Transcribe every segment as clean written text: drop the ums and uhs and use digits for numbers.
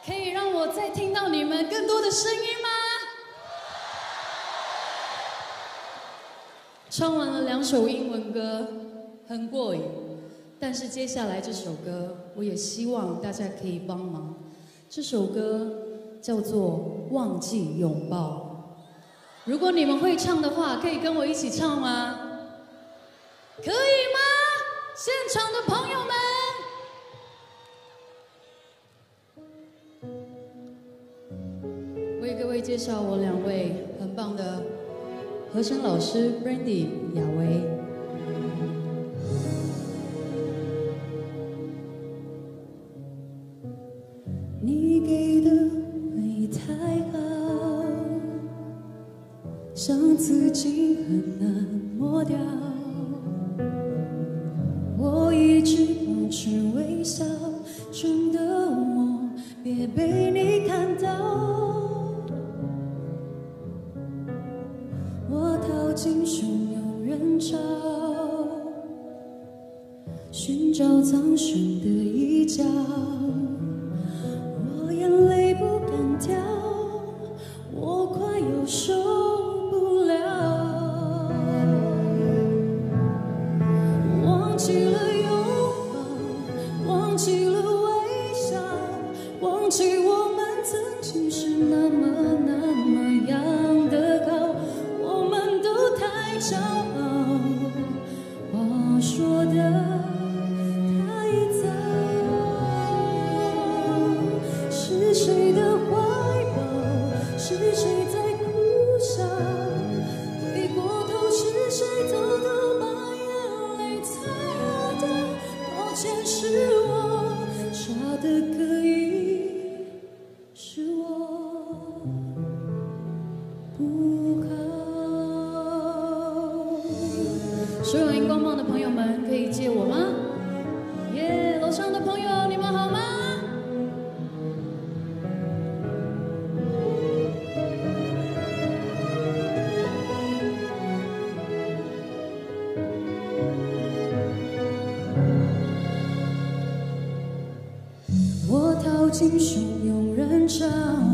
可以让我再听到你们更多的声音吗？唱完了2首英文歌，很过瘾。但是接下来这首歌，我也希望大家可以帮忙。这首歌叫做《忘记拥抱》。如果你们会唱的话，可以跟我一起唱吗？可以吗？现场的朋友们。 为各位介绍我2位很棒的和声老师 Brandy 雅薇。 你给的没太好，像自己很难抹掉。我一直保持微笑，真的我别被你看到。 我逃进汹涌人潮，寻找藏身的一角。我眼泪不敢掉，我快要受不了。忘记了拥抱，忘记了微笑，忘记我们曾经是那么样的好。 太骄傲，话说的太早。是谁的怀抱？是谁在苦笑？回过头，是谁偷偷把眼泪擦掉？抱歉，是我傻得可以，是我不好。 所有荧光棒的朋友们，可以借我吗？耶！楼上的朋友，你们好吗？ 我逃进汹涌人潮，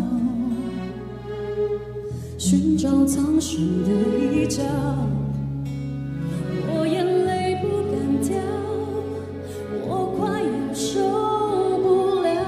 寻找藏身的一角。 我眼泪不敢掉，我快要受不了。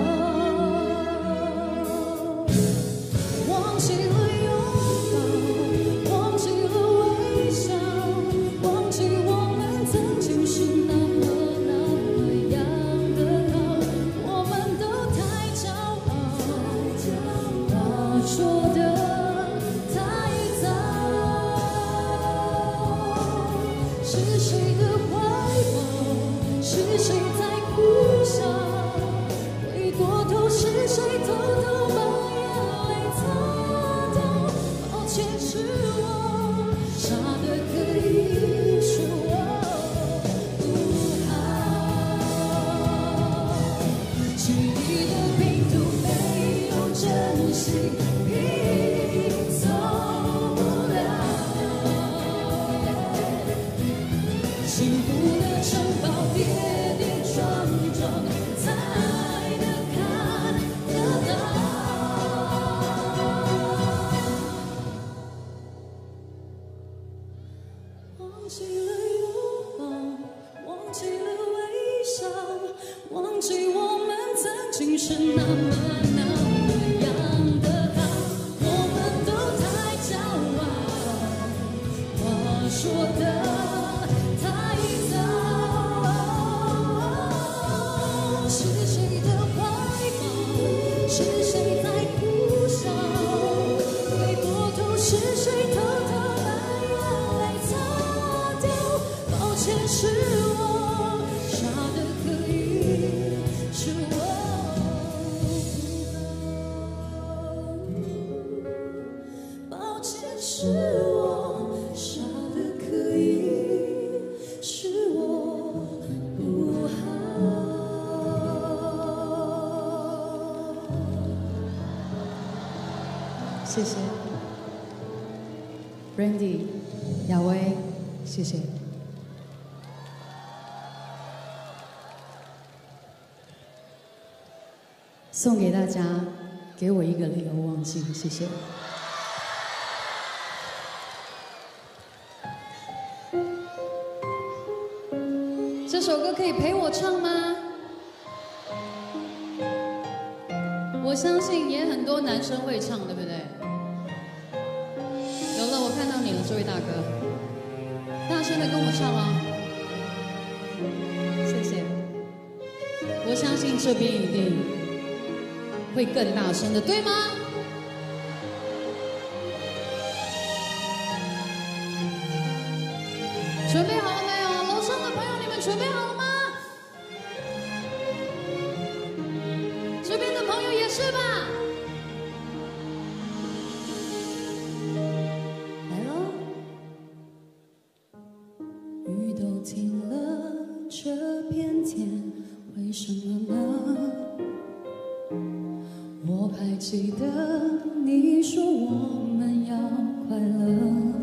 忘记了拥抱，忘记了微笑，忘记我们曾经是那么样的好。我们都太骄傲，话说的。 是谁的怀抱？是谁在苦笑？回过头，是谁偷偷把眼泪擦掉？抱歉，是我傻得可以，是我不好。记忆的拼图没有真心拼凑。 幸福的城堡跌跌撞撞，才能看得到。忘记了拥抱，忘记了微笑，忘记我们曾经是那么样的好。我们都太骄傲，话说的。 是谁的怀抱？是谁在苦笑？回过头，是谁偷偷把眼泪擦掉？抱歉，是我傻得可以，是我不好。抱歉，是我傻得可以，是我不好。 谢谢 ，Brandy， 雅薇，谢谢。 送给大家，给我一个理由忘记，谢谢。这首歌可以陪我唱吗？我相信也很多男生会唱，对不对？有了，我看到你了，这位大哥，大声的跟我唱哦。谢谢。我相信这边一定会更大声的，对吗？准备好了没有？楼上的朋友，你们准备好了吗？这边的朋友也是吧？来喽！雨都停了，这片天为什么呢？我还记得你说我们要快乐，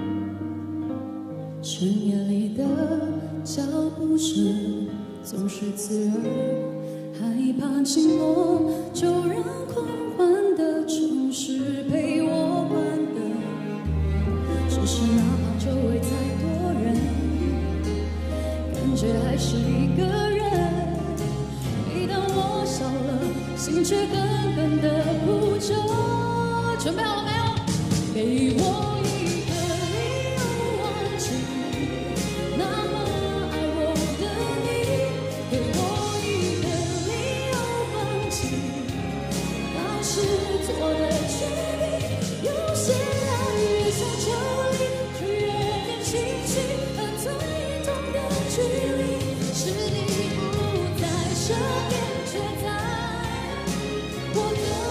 深夜里的脚步声总是刺耳，害怕寂寞就让狂欢的城市陪我关灯，只是哪怕周围再多人，感觉还是一个人。每当我笑了，心却狠狠地哭着。准备好了没有？给我一个理由忘记那么爱我的你，给我一个理由放弃当时做的决定。有些爱越想抽离，却越更清晰，和最痛的距离是你不在身边，却在我的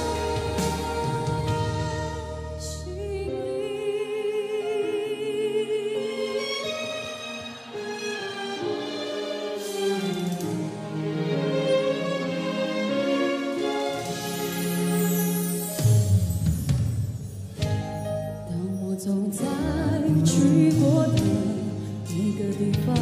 走在去过的每个地方，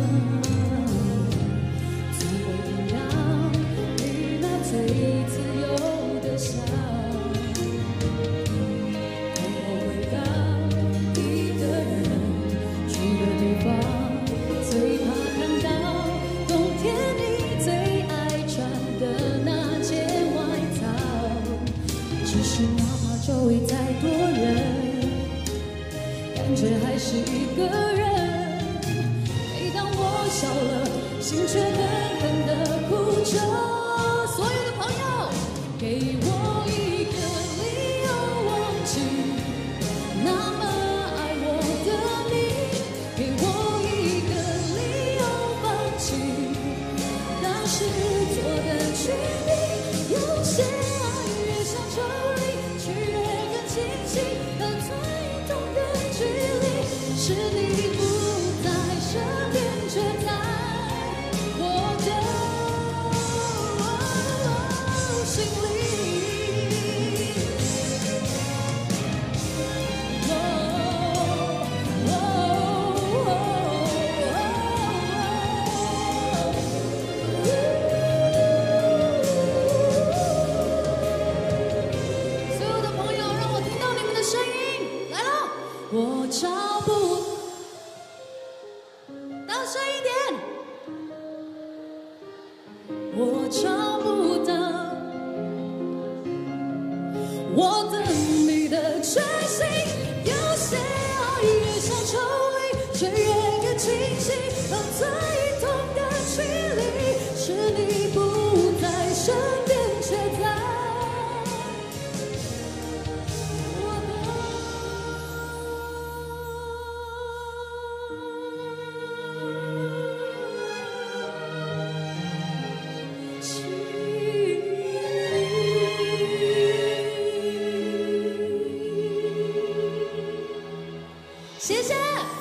总会听到你那最自由的笑。当我回到一个人住的地方，最怕看到冬天你最爱穿的那件外套。只是哪怕周围再多人，感觉还是一个人。每当我笑了，心却狠狠地哭着。所有的朋友，给我一个理由忘记那么爱我的你，给我一个理由放弃当时做的决定。有些爱越想抽离，却越更清晰，和最痛的距离是你不在身边，却在我的心里。所有的朋友，让我听到你们的声音，来喽！我找不，大声一点！我找不到我等你的决心。有些爱越想抽离，却越更清晰，和最痛的距离是你不在身边，却在我的心里。谢谢。